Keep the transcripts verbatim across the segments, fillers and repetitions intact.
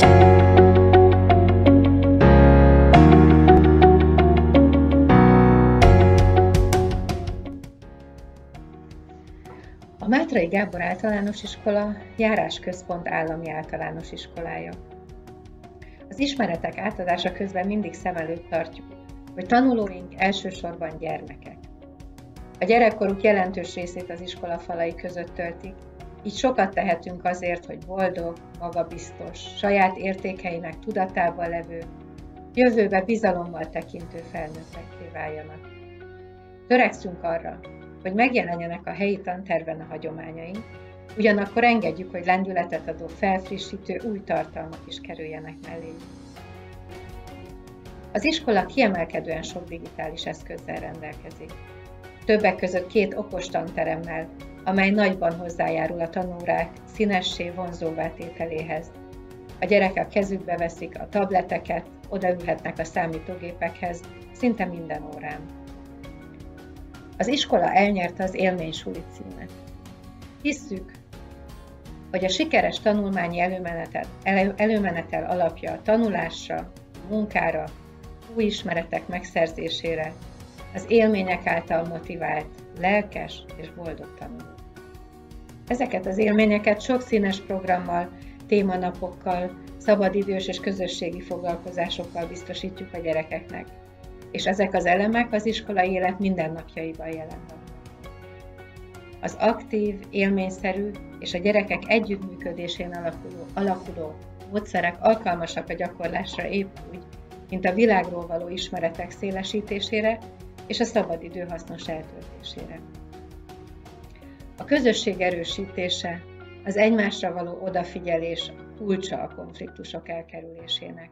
A Mátray Gábor Általános Iskola járásközpont állami általános iskolája. Az ismeretek átadása közben mindig szem előtt tartjuk, hogy tanulóink elsősorban gyermekek. A gyerekkoruk jelentős részét az iskola falai között töltik, így sokat tehetünk azért, hogy boldog, magabiztos, saját értékeinek tudatában levő, jövőbe bizalommal tekintő felnőttekké váljanak. Törekszünk arra, hogy megjelenjenek a helyi tanterven a hagyományaink, ugyanakkor engedjük, hogy lendületet adó, felfrissítő új tartalmak is kerüljenek melléjük. Az iskola kiemelkedően sok digitális eszközzel rendelkezik. Többek között két okos tanteremmel, amely nagyban hozzájárul a tanórák színessé, vonzóvá tételéhez. A gyerekek kezükbe veszik a tableteket, odaülhetnek a számítógépekhez szinte minden órán. Az iskola elnyerte az Élménysuli címet. Hisszük, hogy a sikeres tanulmányi előmenetel, elő, előmenetel alapja a tanulásra, munkára, új ismeretek megszerzésére, az élmények által motivált, lelkes és boldog tanuló. Ezeket az élményeket sok színes programmal, témanapokkal, szabadidős és közösségi foglalkozásokkal biztosítjuk a gyerekeknek, és ezek az elemek az iskolai élet mindennapjaiban jelen vannak. Az aktív, élményszerű és a gyerekek együttműködésén alakuló, alakuló módszerek alkalmasak a gyakorlásra épp úgy, mint a világról való ismeretek szélesítésére és a szabadidő hasznos eltöltésére. A közösség erősítése, az egymásra való odafigyelés a kulcsa a konfliktusok elkerülésének.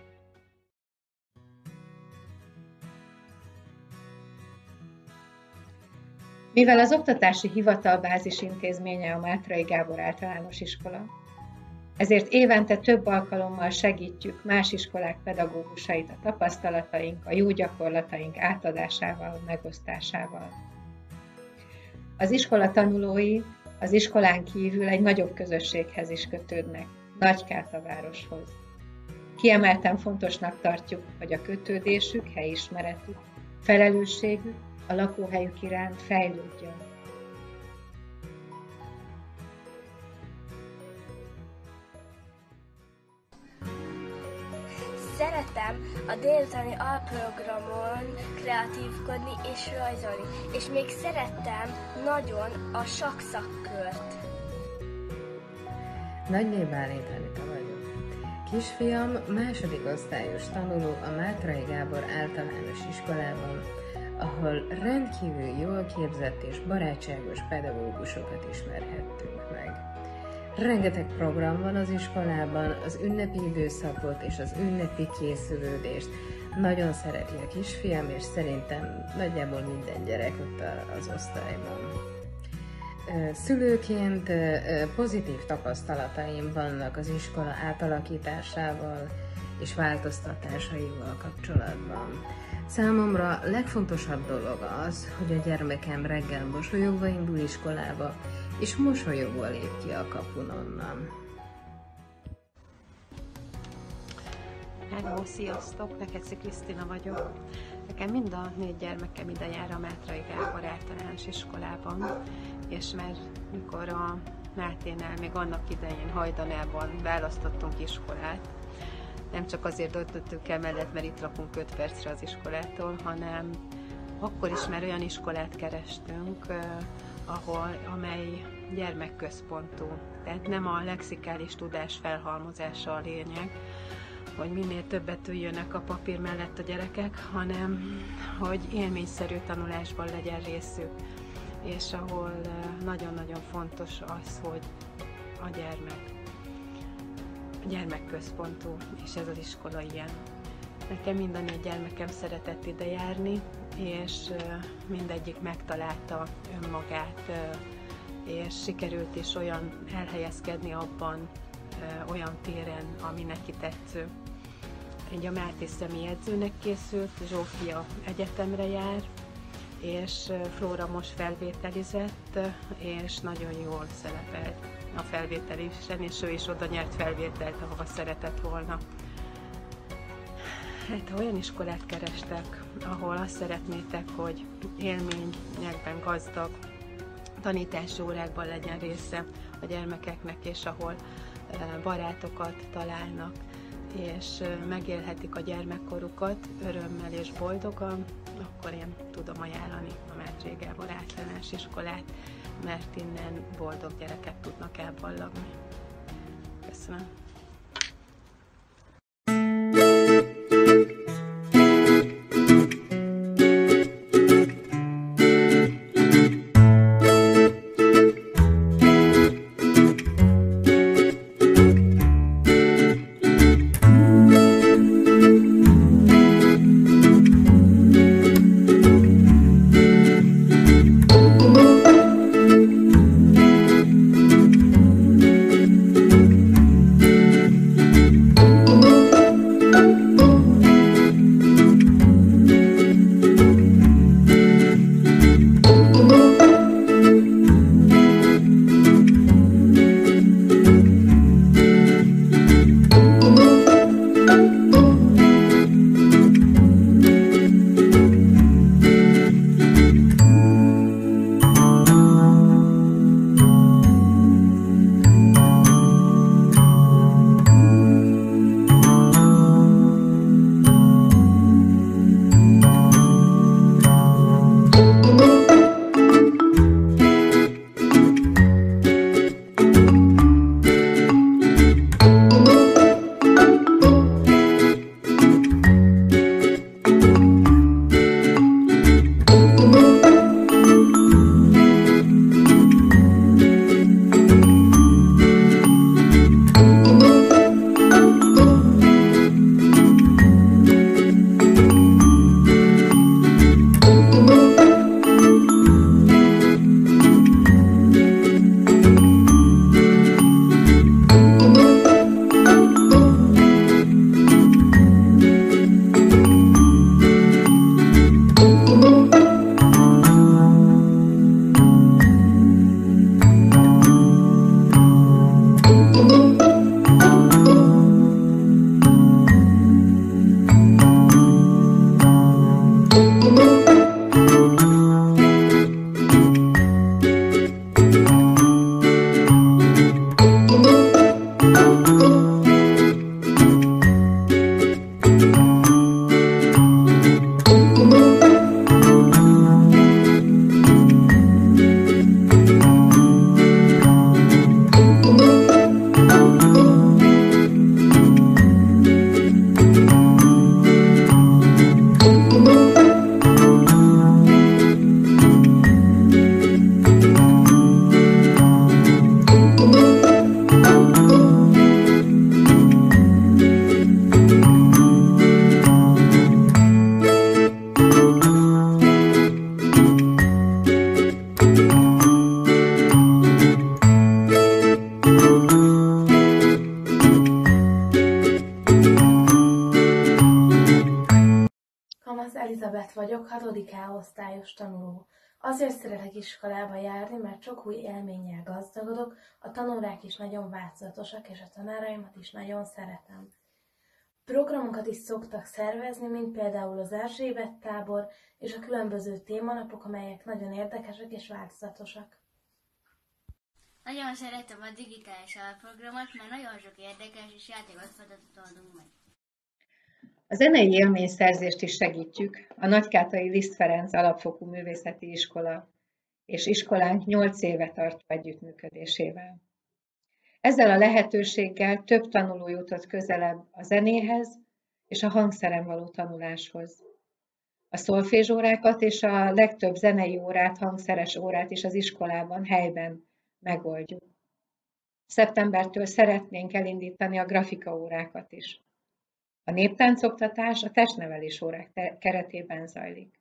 Mivel az Oktatási Hivatal bázisintézménye a Mátray Gábor Általános Iskola, ezért évente több alkalommal segítjük más iskolák pedagógusait a tapasztalataink, a jó gyakorlataink átadásával, megosztásával. Az iskola tanulói az iskolán kívül egy nagyobb közösséghez is kötődnek, Nagykáta városhoz. Kiemelten fontosnak tartjuk, hogy a kötődésük, helyismeretük, felelősségük a lakóhelyük iránt fejlődjön. Szeretem a délutáni alprogramon kreatívkodni és rajzolni, és még szerettem nagyon a sakszakkört. Nagyné Bálint Anita vagyok. Kisfiam második osztályos tanuló a Mátray Gábor Általános Iskolában, ahol rendkívül jól képzett és barátságos pedagógusokat ismerhettünk meg. Rengeteg program van az iskolában, az ünnepi időszakot és az ünnepi készülődést nagyon szereti a kisfiam, és szerintem nagyjából minden gyerek ott az osztályban. Szülőként pozitív tapasztalataim vannak az iskola átalakításával és változtatásaival kapcsolatban. Számomra legfontosabb dolog az, hogy a gyermekem reggel mosolyogva indul iskolába, és mosolyogva lép ki a kapun onnan. Hello, sziasztok! Neketszi Krisztina vagyok. Nekem mind a négy gyermekem ide jár a Mátray Gábor Általános Iskolában, és mert mikor a Máténál még annak idején Hajdanában választottunk iskolát, nem csak azért döntöttük el mellett, mert itt lakunk öt percre az iskolától, hanem akkor is már olyan iskolát kerestünk, ahol, amely gyermekközpontú. Tehát nem a lexikális tudás felhalmozása a lényeg, hogy minél többet üljönnek a papír mellett a gyerekek, hanem hogy élményszerű tanulásban legyen részük, és ahol nagyon-nagyon fontos az, hogy a gyermek, a gyermekközpontú, és ez az iskola ilyen. Nekem mind a négy gyermekem szeretett ide járni, és mindegyik megtalálta önmagát, és sikerült is olyan elhelyezkedni abban, olyan téren, ami neki tetsző. Egy a Máté személyedzőnek készült, Zsófia egyetemre jár, és Flóra most felvételizett, és nagyon jól szerepelt a felvételisen, és ő is oda nyert felvételt, ahova szeretett volna. Hát ha olyan iskolát kerestek, ahol azt szeretnétek, hogy élményekben gazdag tanítási órákban legyen része a gyermekeknek, és ahol barátokat találnak, és megélhetik a gyermekkorukat örömmel és boldogan, akkor én tudom ajánlani a Mátray Gábor Általános Iskolát, mert innen boldog gyerekek tudnak elballagni. Köszönöm. Elizabeth vagyok, hatodik A osztályos tanuló. Azért szeretek iskolába járni, mert sok új élménnyel gazdagodok, a tanórák is nagyon változatosak, és a tanáraimat is nagyon szeretem. Programokat is szoktak szervezni, mint például az Erzsébet tábor és a különböző témanapok, amelyek nagyon érdekesek és változatosak. Nagyon szeretem a digitális alprogramot, mert nagyon sok érdekes és játékos feladatot adunk meg. A zenei élményszerzést is segítjük a Nagykátai Liszt Ferenc Alapfokú Művészeti Iskola és iskolánk nyolc éve tartó együttműködésével. Ezzel a lehetőséggel több tanuló jutott közelebb a zenéhez és a hangszeren való tanuláshoz. A szolfézsórákat és a legtöbb zenei órát, hangszeres órát is az iskolában, helyben megoldjuk. Szeptembertől szeretnénk elindítani a grafikaórákat is. A néptáncoktatás a testnevelés órák keretében zajlik.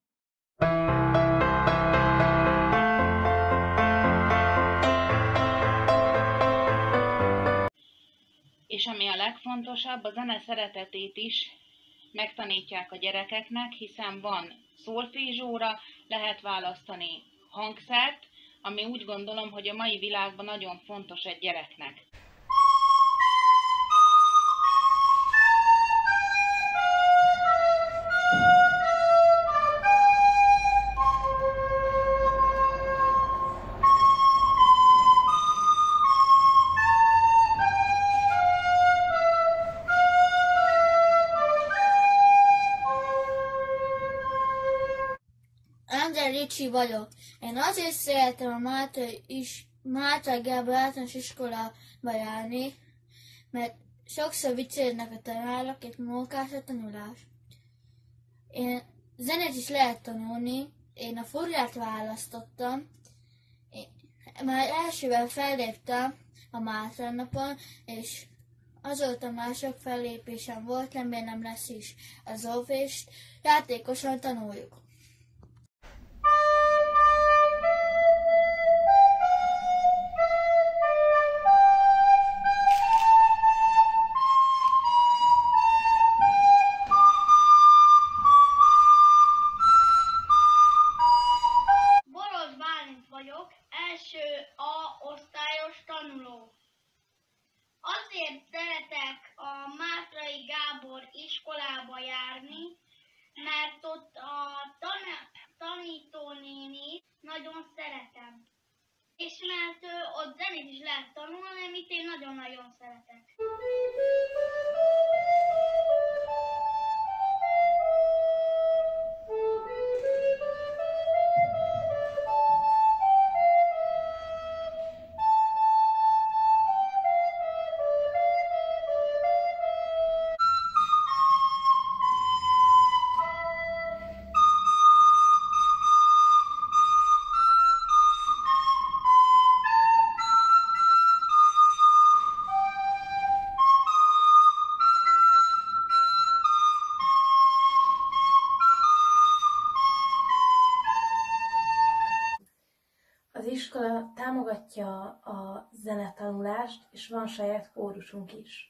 És ami a legfontosabb, a zene szeretetét is megtanítják a gyerekeknek, hiszen van szolfézsóra, lehet választani hangszert, ami úgy gondolom, hogy a mai világban nagyon fontos egy gyereknek. Ricsi vagyok. Én azért szeretem a Mátrai, is, Mátrai Gábor általános iskolába járni, mert sokszor viccelődnek a tanárok, és mókás a tanulás. Én zenét is lehet tanulni, én a furrát választottam, én már elsővel felléptem a Mátrai napon, és azóta már sok fellépésem volt, remélem lesz is az óvést, játékosan tanuljuk. Azért szeretek a Mátrai Gábor iskolába járni, mert ott a tan- tanítónéni nagyon szeretem. És mert ott zenét is lehet tanulni, amit én nagyon-nagyon szeretek. Az iskola támogatja a zenetanulást, és van saját kórusunk is.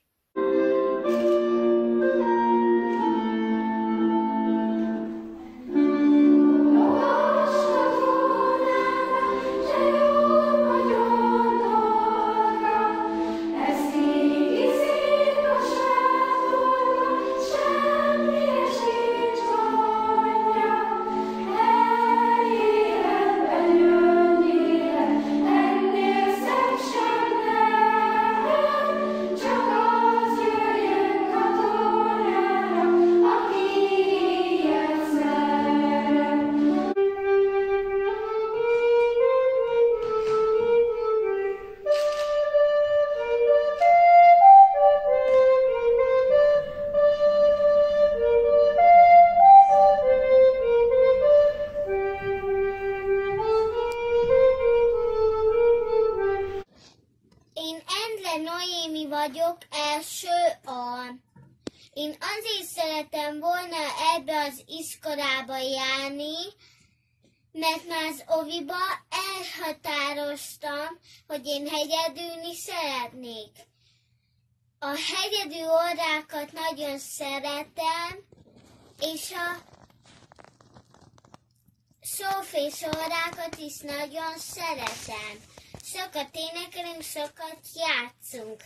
vagyok, első A. Én azért szeretem volna ebbe az iskolába járni, mert már az oviba elhatároztam, hogy én hegyedülni szeretnék. A hegyedű órákat nagyon szeretem, és a szófés órákat is nagyon szeretem. Sokat énekelünk, sokat játszunk.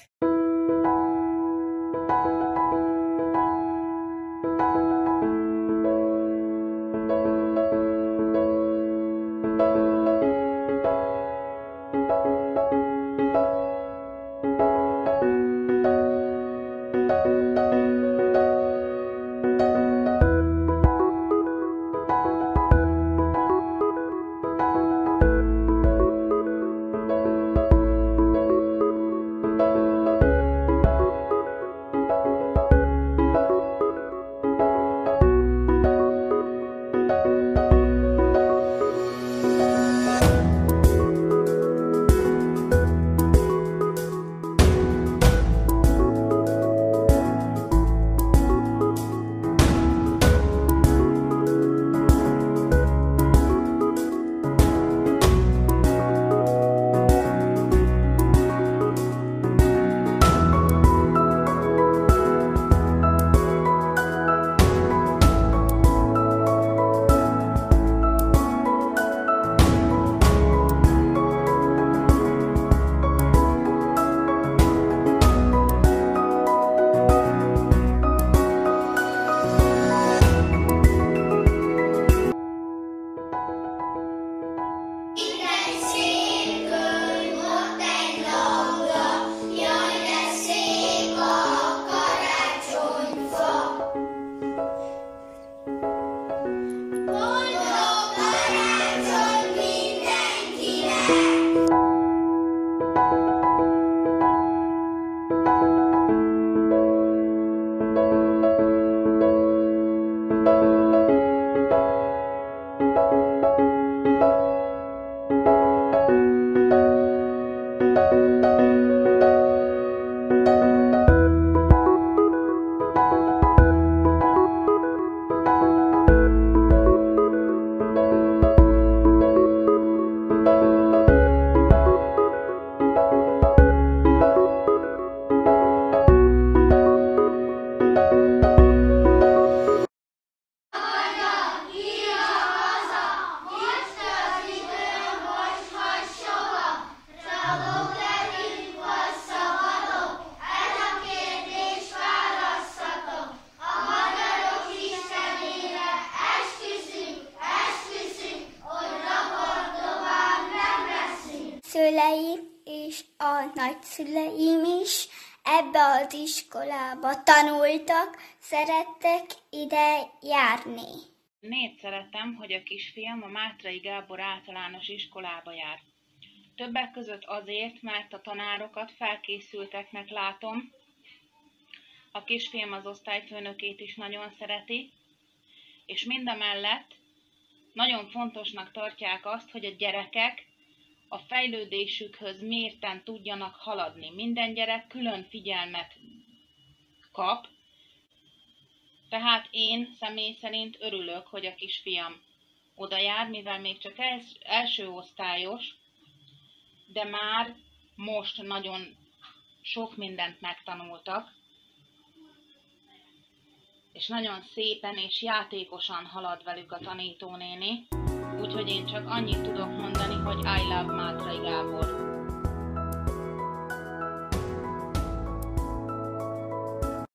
nagyszüleim is ebbe az iskolába tanultak, szerettek ide járni. Miért szeretem, hogy a kisfiam a Mátrai Gábor általános iskolába jár? Többek között azért, mert a tanárokat felkészülteknek látom. A kisfiam az osztályfőnökét is nagyon szereti, és mindamellett nagyon fontosnak tartják azt, hogy a gyerekek a fejlődésükhöz mérten tudjanak haladni. Minden gyerek külön figyelmet kap, tehát én személy szerint örülök, hogy a kisfiam oda jár, mivel még csak els, első osztályos, de már most nagyon sok mindent megtanultak, és nagyon szépen és játékosan halad velük a tanítónéni, úgyhogy én csak annyit tudok mondani, hogy I love Mátrai Gábor.